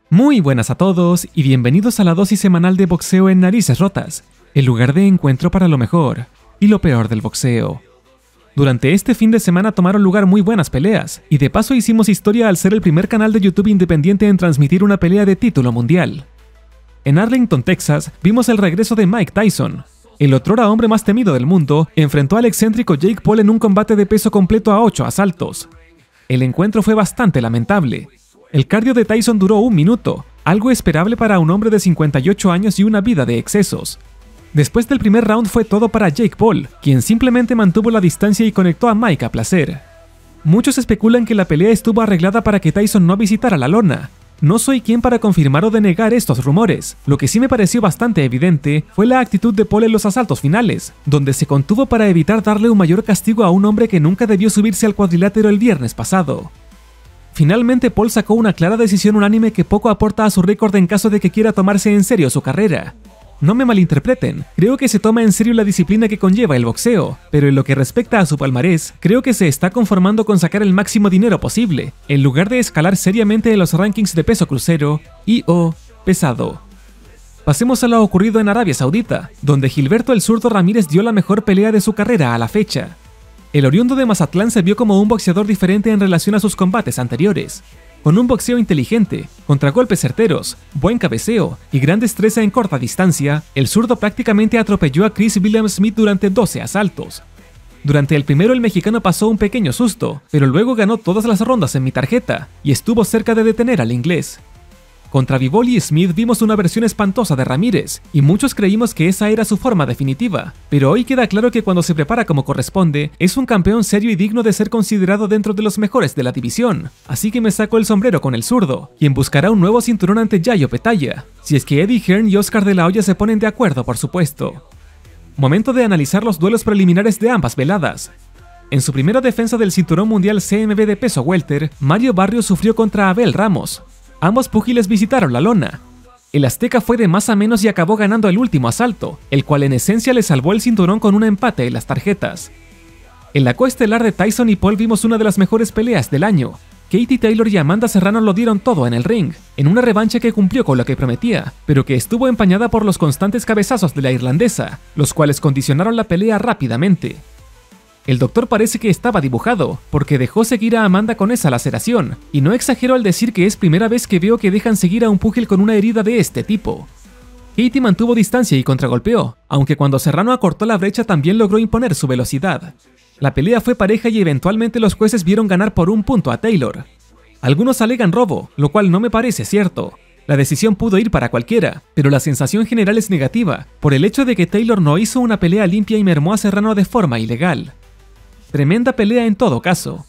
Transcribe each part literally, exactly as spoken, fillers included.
Muy buenas a todos y bienvenidos a la dosis semanal de boxeo en Narices Rotas, el lugar de encuentro para lo mejor y lo peor del boxeo. Durante este fin de semana tomaron lugar muy buenas peleas, y de paso hicimos historia al ser el primer canal de YouTube independiente en transmitir una pelea de título mundial. En Arlington, Texas, vimos el regreso de Mike Tyson. El otrora hombre más temido del mundo enfrentó al excéntrico Jake Paul en un combate de peso completo a ocho asaltos. El encuentro fue bastante lamentable. El cardio de Tyson duró un minuto, algo esperable para un hombre de cincuenta y ocho años y una vida de excesos. Después del primer round fue todo para Jake Paul, quien simplemente mantuvo la distancia y conectó a Mike a placer. Muchos especulan que la pelea estuvo arreglada para que Tyson no visitara la lona. No soy quien para confirmar o denegar estos rumores. Lo que sí me pareció bastante evidente fue la actitud de Paul en los asaltos finales, donde se contuvo para evitar darle un mayor castigo a un hombre que nunca debió subirse al cuadrilátero el viernes pasado. Finalmente Paul sacó una clara decisión unánime que poco aporta a su récord en caso de que quiera tomarse en serio su carrera. No me malinterpreten, creo que se toma en serio la disciplina que conlleva el boxeo, pero en lo que respecta a su palmarés, creo que se está conformando con sacar el máximo dinero posible, en lugar de escalar seriamente en los rankings de peso crucero y o pesado. Pasemos a lo ocurrido en Arabia Saudita, donde Gilberto el Zurdo Ramírez dio la mejor pelea de su carrera a la fecha. El oriundo de Mazatlán se vio como un boxeador diferente en relación a sus combates anteriores. Con un boxeo inteligente, contragolpes certeros, buen cabeceo y gran destreza en corta distancia, el zurdo prácticamente atropelló a Chris William Smith durante doce asaltos. Durante el primero el mexicano pasó un pequeño susto, pero luego ganó todas las rondas en mi tarjeta y estuvo cerca de detener al inglés. Contra Bivol y Smith vimos una versión espantosa de Ramírez, y muchos creímos que esa era su forma definitiva, pero hoy queda claro que cuando se prepara como corresponde, es un campeón serio y digno de ser considerado dentro de los mejores de la división, así que me saco el sombrero con el zurdo, quien buscará un nuevo cinturón ante Yayo Petaya, si es que Eddie Hearn y Oscar de la Hoya se ponen de acuerdo, por supuesto. Momento de analizar los duelos preliminares de ambas veladas. En su primera defensa del cinturón mundial C M B de peso welter, Mario Barrios sufrió contra Abel Ramos. Ambos púgiles visitaron la lona. El azteca fue de más a menos y acabó ganando el último asalto, el cual en esencia le salvó el cinturón con un empate en las tarjetas. En la coestelar de Tyson y Paul vimos una de las mejores peleas del año. Katie Taylor y Amanda Serrano lo dieron todo en el ring, en una revancha que cumplió con lo que prometía, pero que estuvo empañada por los constantes cabezazos de la irlandesa, los cuales condicionaron la pelea rápidamente. El doctor parece que estaba dibujado, porque dejó seguir a Amanda con esa laceración, y no exagero al decir que es primera vez que veo que dejan seguir a un púgil con una herida de este tipo. Katie mantuvo distancia y contragolpeó, aunque cuando Serrano acortó la brecha también logró imponer su velocidad. La pelea fue pareja y eventualmente los jueces vieron ganar por un punto a Taylor. Algunos alegan robo, lo cual no me parece cierto. La decisión pudo ir para cualquiera, pero la sensación general es negativa, por el hecho de que Taylor no hizo una pelea limpia y mermó a Serrano de forma ilegal. Tremenda pelea en todo caso.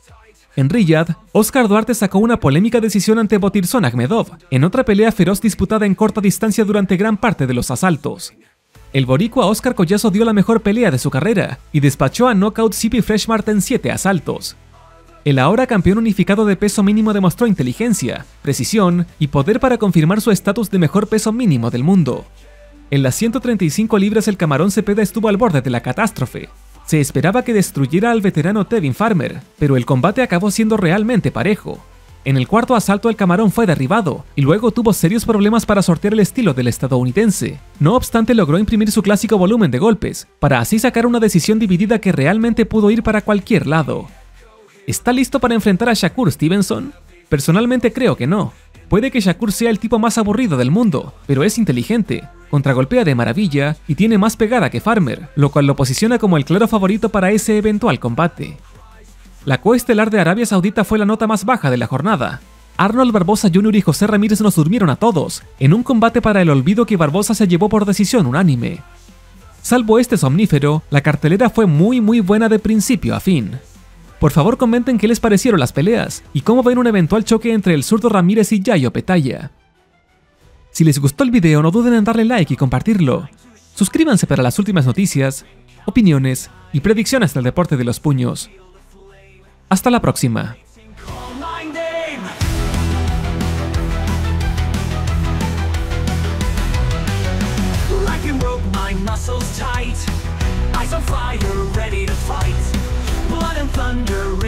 En Riyadh, Oscar Duarte sacó una polémica decisión ante Botirson Akhmedov, en otra pelea feroz disputada en corta distancia durante gran parte de los asaltos. El boricua Oscar Collazo dio la mejor pelea de su carrera, y despachó a Knockout C P Freshmart en siete asaltos. El ahora campeón unificado de peso mínimo demostró inteligencia, precisión y poder para confirmar su estatus de mejor peso mínimo del mundo. En las ciento treinta y cinco libras el Camarón Cepeda estuvo al borde de la catástrofe. Se esperaba que destruyera al veterano Tevin Farmer, pero el combate acabó siendo realmente parejo. En el cuarto asalto el Camarón fue derribado, y luego tuvo serios problemas para sortear el estilo del estadounidense. No obstante logró imprimir su clásico volumen de golpes, para así sacar una decisión dividida que realmente pudo ir para cualquier lado. ¿Está listo para enfrentar a Shakur Stevenson? Personalmente creo que no. Puede que Shakur sea el tipo más aburrido del mundo, pero es inteligente, contragolpea de maravilla y tiene más pegada que Farmer, lo cual lo posiciona como el claro favorito para ese eventual combate. La coestelar de Arabia Saudita fue la nota más baja de la jornada. Arnold Barbosa junior y José Ramírez nos durmieron a todos, en un combate para el olvido que Barbosa se llevó por decisión unánime. Salvo este somnífero, la cartelera fue muy muy buena de principio a fin. Por favor comenten qué les parecieron las peleas y cómo ven un eventual choque entre el zurdo Ramírez y Yayo Petaya. Si les gustó el video no duden en darle like y compartirlo. Suscríbanse para las últimas noticias, opiniones y predicciones del deporte de los puños. Hasta la próxima. Thunder